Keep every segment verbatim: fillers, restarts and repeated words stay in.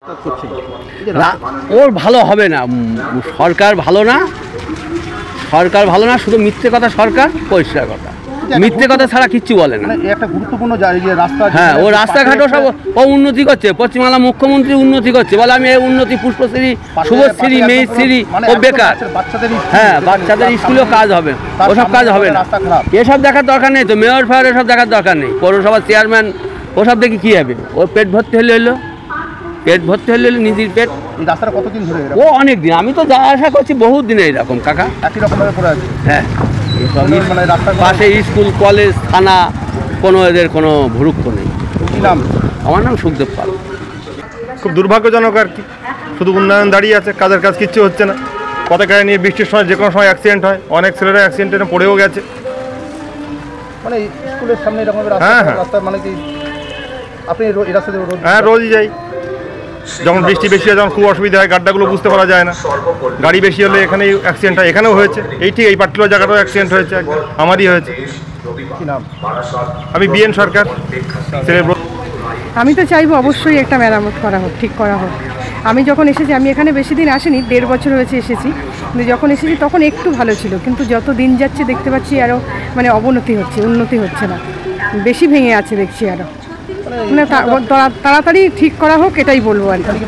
ওর ভালো হবে না, সরকার ভালো না, সরকার ভালো না, শুধু মিথ্যে কথা সরকার, পরিষ্কার কথা, মিথ্যে কথা ছাড়া কিচ্ছু বলে না। একটা গুরুত্বপূর্ণ রাস্তা, হ্যাঁ, ও রাস্তাঘাটও সব ও উন্নতি করছে, পশ্চিমবাংলা মুখ্যমন্ত্রী উন্নতি করছে, বলে আমি এই উন্নতি, পুষ্পশ্রী, শুভশ্রী, মেয়েশ্রী, ও বেকার। হ্যাঁ, বাচ্চাদের স্কুলেও কাজ হবে, ওসব কাজ হবে না, এসব দেখার দরকার নেই তো, মেয়র ফেয়ার এসব দেখার দরকার নেই, পৌরসভার চেয়ারম্যান ওসব দেখে কী হবে, ও পেট ভর্তি হলে হলো, পেট ভর্তি হলে হলো নিজের পেট। এই রাস্তাটা কতদিন ধরে? ও অনেক দিন, আমি তো যা আশা করছি বহুত দিনে এরকম কাকা, একই রকমভাবে পড়ে আছে। হ্যাঁ, মানে রাস্তার পাশে স্কুল, কলেজ, থানা, কোনো এদের কোনো ভুরুক্ষ নেই। কী নাম? আমার নাম সুখদেব পাল। খুব দুর্ভাগ্যজনক আর কি, শুধু উন্নয়ন দাঁড়িয়ে আছে, কাজের কাজ কিচ্ছু হচ্ছে না। পতাকায় নিয়ে বৃষ্টির সময় যে কোনো সময় অ্যাক্সিডেন্ট হয়, অনেক ছেলেরা অ্যাক্সিডেন্টে পড়েও গেছে। মানে স্কুলের সামনে এরকম হ্যাঁ হ্যাঁ রাস্তা, মানে কি আপনি এই রাস্তাতে? হ্যাঁ, রোজই যাই। যখন বৃষ্টি বেশি হয়, যখন খুব অসুবিধা হয়, গাড্ডাগুলো বুঝতে পারা যায় না, গাড়ি বেশি হলে এখানেই অ্যাক্সিডেন্ট হয়, এখানেও হয়েছে, এই ঠিক এই পার্টিকুলার জায়গাটাও অ্যাক্সিডেন্ট হয়েছে, একদম আমারই হয়েছে। কী নাম? আমি বিএন সরকার, ছেলে। আমি তো চাইবো অবশ্যই একটা মেরামত করা হোক, ঠিক করা হোক। আমি যখন এসেছি, আমি এখানে বেশি দিন আসিনি, দেড় বছর হয়েছে এসেছি, কিন্তু যখন এসেছি তখন একটু ভালো ছিল, কিন্তু যত দিন যাচ্ছে দেখতে পাচ্ছি আরও মানে অবনতি হচ্ছে, উন্নতি হচ্ছে না, বেশি ভেঙে আছে দেখছি আরও। মানে তাড়াতাড়ি ঠিক করা হোক, এটাই বলবো আর কি।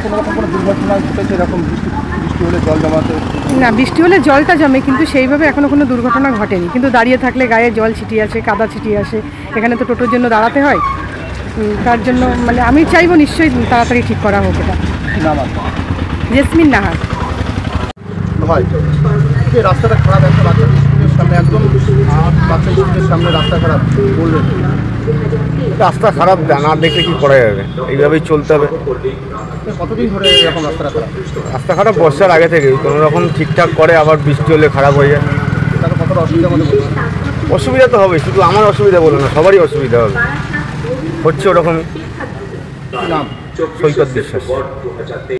না, বৃষ্টি হলে জলটা জমে, কিন্তু সেইভাবে এখনও কোনো দুর্ঘটনা ঘটেনি, কিন্তু দাঁড়িয়ে থাকলে গায়ে জল ছিটিয়ে আসে, কাদা ছিটিয়ে আসে, এখানে তো টোটোর জন্য দাঁড়াতে হয়, তার জন্য মানে আমি চাইবো নিশ্চয়ই তাড়াতাড়ি ঠিক করা হোক এটা। জেসমিন নাহার। ভাই, এই রাস্তাটা খারাপ, একটা বাচ্চা স্কুলের সামনে, একদম বাচ্চা স্কুলের সামনে রাস্তা খারাপ, বলবেন? রাস্তা খারাপ না দেখলে কি করা যাবে, এইভাবেই চলতে হবে। কতদিন ধরে এরকম রাস্তাটা খারাপ? রাস্তা খারাপ বর্ষার আগে থেকে, কোনো রকম ঠিকঠাক করে, আবার বৃষ্টি হলে খারাপ হয়ে যায়। তাহলে কতটা অসুবিধার মধ্যে? অসুবিধা তো হবে, শুধু আমার অসুবিধা বলো না, সবারই অসুবিধা হবে, হচ্ছে ওরকমই। নাম? সৈকত বিশ্বাস।